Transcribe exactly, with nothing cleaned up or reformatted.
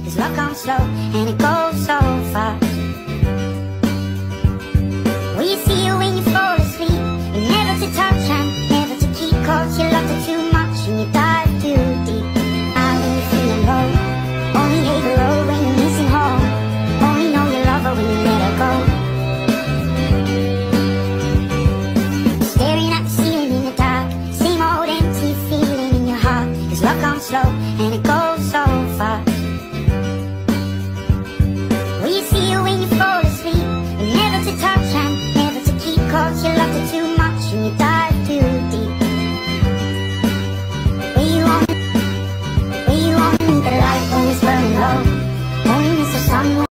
Cause love comes slow and it goes so fast. Will you see you when you fall asleep? You're never to touch and never to keep, cause you loved her too much and you dive too deep. Now when you're feeling low, only hate the road when you're missing home. Only know you love her when you let her go. Staring at the ceiling in the dark, same old empty feeling in your heart. Cause love comes slow and it goes so fast. Will you see you when you fall asleep? You're never to touch and never to keep, cause you